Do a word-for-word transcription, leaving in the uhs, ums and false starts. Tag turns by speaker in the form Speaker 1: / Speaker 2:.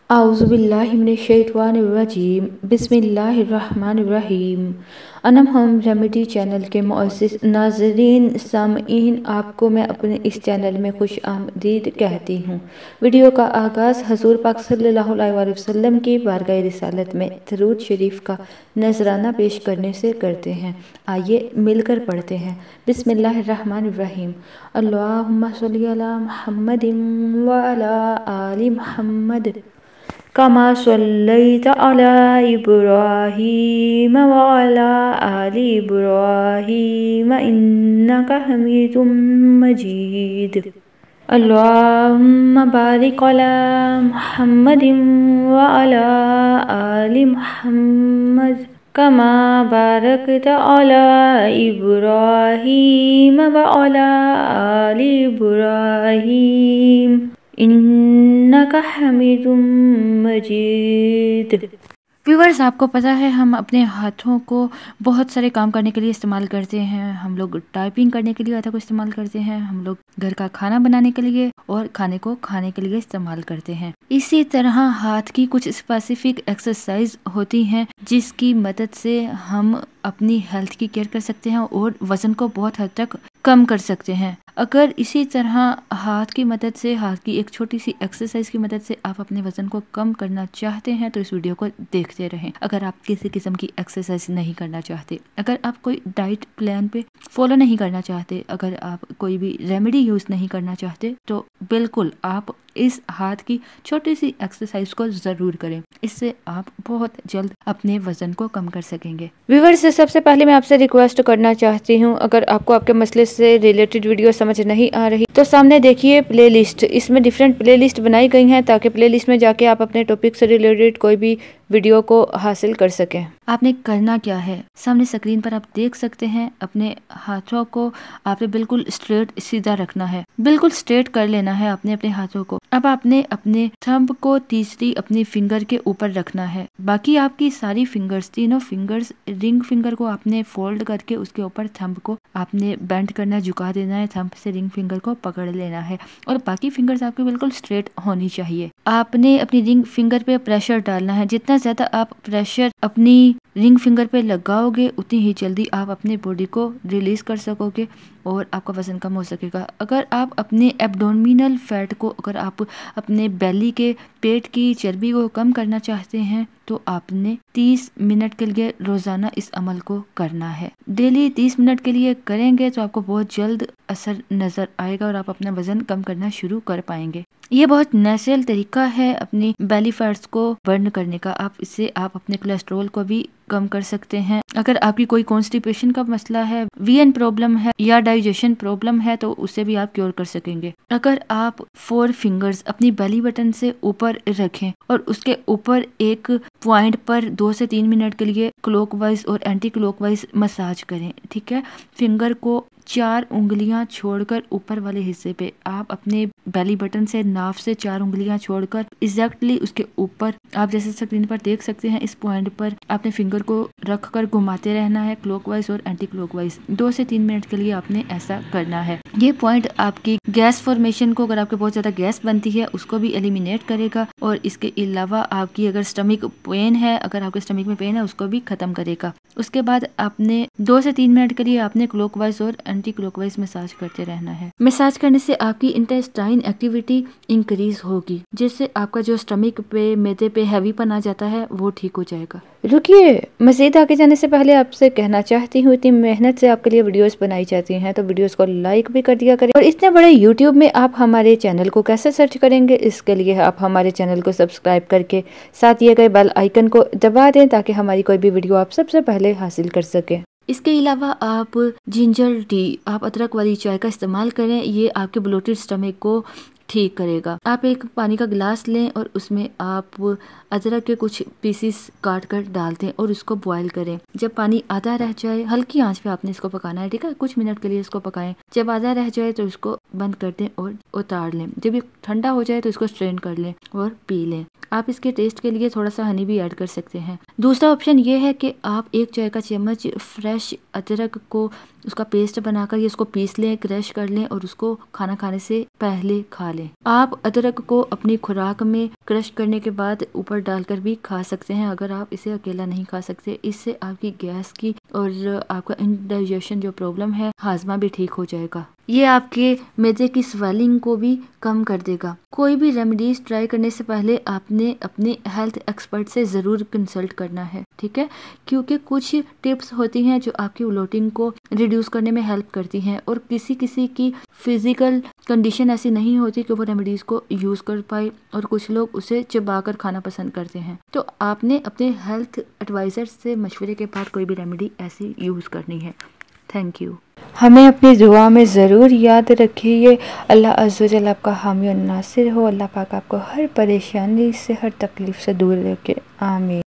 Speaker 1: आउज़ुबिल्लाहि मिनश्शैतानिर्रजीम बिस्मिल्लाहिर्रहमानिर्रहीम। Anam home remedy channel के मुअज़्ज़िज़ नाज़रीन सामईन, आपको मैं अपने इस चैनल में खुश आमदीद कहती हूँ। वीडियो का आगाज़ हज़ूर पाक सल्लल्लाहु अलैहि वसल्लम की बारगाह रिसालत में दरूद शरीफ का नजराना पेश करने से करते हैं। आइए मिलकर पढ़ते हैं। बिस्मिल्लाहिर्रहमानिर्रहीम। अल्लाहुम्मा सल्ली अला मुहम्मदिन व अला आलि मुहम्मद कमा सल्लैता अला इब्राहीम व अला आलि इब्राहीम इन्नका हमीदुम मजीद। अल्लाहुम्मा बारिक अला मुहम्मदिन व अला आलि मुहम्मद कमा बारकता अला इब्राहीम व अला आलि इब्राहीम इन्नका हमीदुम मजीद। व्यूवर्स, आपको पता है हम अपने हाथों को बहुत सारे काम करने के लिए इस्तेमाल करते हैं। हम लोग टाइपिंग करने के लिए हाथों को इस्तेमाल करते हैं, हम लोग घर का खाना बनाने के लिए और खाने को खाने के लिए इस्तेमाल करते हैं। इसी तरह हाथ की कुछ स्पेसिफिक एक्सरसाइज होती हैं जिसकी मदद से हम अपनी हेल्थ की केयर कर सकते हैं और वजन को बहुत हद तक कम कर सकते हैं। अगर इसी तरह हाथ की मदद से, हाथ की एक छोटी सी एक्सरसाइज की मदद से आप अपने वजन को कम करना चाहते हैं तो इस वीडियो को देखते रहें। अगर आप किसी किस्म की एक्सरसाइज नहीं करना चाहते, अगर आप कोई डाइट प्लान पे फॉलो नहीं करना चाहते, अगर आप कोई भी रेमेडी यूज नहीं करना चाहते, तो बिल्कुल आप इस हाथ की छोटी सी एक्सरसाइज को जरूर करें। इससे आप बहुत जल्द अपने वजन को कम कर सकेंगे। व्यूअर्स, सबसे पहले मैं आपसे रिक्वेस्ट करना चाहती हूँ, अगर आपको आपके मसले से रिलेटेड वीडियो समझ नहीं आ रही तो सामने देखिए प्लेलिस्ट। इसमें डिफरेंट प्लेलिस्ट बनाई गई हैं ताकि प्लेलिस्ट में जाके आप अपने टॉपिक से रिलेटेड कोई भी वीडियो को हासिल कर सकें। आपने करना क्या है, सामने स्क्रीन पर आप देख सकते हैं। अपने हाथों को आपने बिल्कुल स्ट्रेट सीधा रखना है, बिल्कुल स्ट्रेट कर लेना है आपने अपने हाथों को। अब आपने अपने थंब को तीसरी अपनी फिंगर के ऊपर रखना है। बाकी आपकी सारी फिंगर्स, तीनों फिंगर्स, रिंग फिंगर को आपने फोल्ड करके उसके ऊपर थंब को आपने बेंड करना, झुका देना है। थंब से रिंग फिंगर को पकड़ लेना है और बाकी फिंगर्स आपकी बिल्कुल स्ट्रेट होनी चाहिए। आपने अपनी रिंग फिंगर पे प्रेशर डालना है। जितना ज्यादा आप प्रेशर अपनी रिंग फिंगर पे लगाओगे उतनी ही जल्दी आप अपने बॉडी को रिलीज कर सकोगे और आपका वजन कम हो सकेगा। अगर आप अपने एब्डोमिनल फैट को, अगर आप अपने बेली के पेट की चर्बी को कम करना चाहते हैं तो आपने तीस मिनट के लिए रोजाना इस अमल को करना है। डेली तीस मिनट के लिए करेंगे तो आपको बहुत जल्द असर नजर आएगा और आप अपना वजन कम करना शुरू कर पाएंगे। ये बहुत नेचुरल तरीका है अपनी बेली फैट्स को बर्न करने का। आप इससे आप अपने कोलेस्ट्रॉल को भी कम कर सकते हैं। अगर आपकी कोई कॉन्स्टिपेशन का मसला है, वीएन प्रॉब्लम है या डाइजेशन प्रॉब्लम है तो उससे भी आप क्योर कर सकेंगे। अगर आप फोर फिंगर्स अपनी बेली बटन से ऊपर रखें और उसके ऊपर एक पॉइंट पर दो से तीन मिनट के लिए क्लॉकवाइज और एंटी क्लॉकवाइज मसाज करें, ठीक है। फिंगर को चार उंगलियां छोड़कर ऊपर वाले हिस्से पे आप अपने बेली बटन से नाफ से चार उंगलियां छोड़कर एग्जैक्टली उसके ऊपर आप जैसे स्क्रीन पर देख सकते हैं इस पॉइंट पर आपने फिंगर को रखकर घुमाते रहना है क्लॉकवाइज और एंटी क्लॉकवाइज। दो से तीन मिनट के लिए आपने ऐसा करना है। ये पॉइंट आपकी गैस फॉर्मेशन को, अगर आपके बहुत ज्यादा गैस बनती है उसको भी एलिमिनेट करेगा और इसके अलावा आपकी अगर स्टमक पेन है, अगर आपके स्टमक में पेन है उसको भी खत्म करेगा। उसके बाद आपने दो से तीन मिनट के लिए आपने क्लॉकवाइज और एंटी क्लॉकवाइज मसाज करते रहना है। मसाज करने से आपकी इंटेस्टाइन एक्टिविटी इंक्रीज होगी, जिससे आपका जो स्टमक पे, मैदे पे हैवीपन आ जाता है वो ठीक हो जाएगा। रुकिए, मजीद आगे जाने से पहले आपसे कहना चाहती हूँ, इतनी मेहनत से आपके लिए वीडियोस बनाई जाती हैं तो वीडियोस को लाइक भी कर दिया करें। और इतने बड़े यूट्यूब में आप हमारे चैनल को कैसे सर्च करेंगे, इसके लिए आप हमारे चैनल को सब्सक्राइब करके साथ दिए गए बेल आइकन को दबा दें ताकि हमारी कोई भी वीडियो आप सबसे पहले हासिल कर सके। इसके अलावा आप जिंजर टी, आप अदरक वाली चाय का इस्तेमाल करें। ये आपके ब्लोटेड स्टमक को ठीक करेगा। आप एक पानी का गिलास लें और उसमें आप अदरक के कुछ पीसेस काट कर डाल दें और उसको बॉईल करें। जब पानी आधा रह जाए, हल्की आंच पे आपने इसको पकाना है, ठीक है। कुछ मिनट के लिए इसको पकाएं। जब आधा रह जाए तो इसको बंद कर दें और उतार लें। जब ये ठंडा हो जाए तो इसको स्ट्रेन कर लें और पी लें। आप इसके टेस्ट के लिए थोड़ा सा हनी भी ऐड कर सकते हैं। दूसरा ऑप्शन ये है कि आप एक चाय का चम्मच फ्रेश अदरक को उसका पेस्ट बनाकर ये उसको पीस लें, क्रश कर लें और उसको खाना खाने से पहले खा लें। आप अदरक को अपनी खुराक में क्रश करने के बाद ऊपर डालकर भी खा सकते हैं अगर आप इसे अकेला नहीं खा सकते। इससे आपकी गैस की और आपका इंडाइजेशन जो प्रॉब्लम है, हाजमा भी ठीक हो जाएगा। ये आपके मैदे की स्वेलिंग को भी कम कर देगा। कोई भी रेमेडीज ट्राई करने से पहले आपने अपने हेल्थ एक्सपर्ट से ज़रूर कंसल्ट करना है, ठीक है, क्योंकि कुछ टिप्स होती हैं जो आपकी ब्लोटिंग को रिड्यूस करने में हेल्प करती हैं और किसी किसी की फिजिकल कंडीशन ऐसी नहीं होती कि वो रेमेडीज को यूज़ कर पाए और कुछ लोग उसे चबा कर खाना पसंद करते हैं। तो आपने अपने हेल्थ एडवाइज़र से मशवरे के बाद कोई भी रेमेडी ऐसी यूज़ करनी है। Thank you. हमें अपनी दुआ में ज़रूर याद रखिए। अल्लाह अज़्ज़ व जल आपका हामी और नासिर हो। अल्लाह पाक आपको हर परेशानी से, हर तकलीफ़ से दूर रखे। आमीन।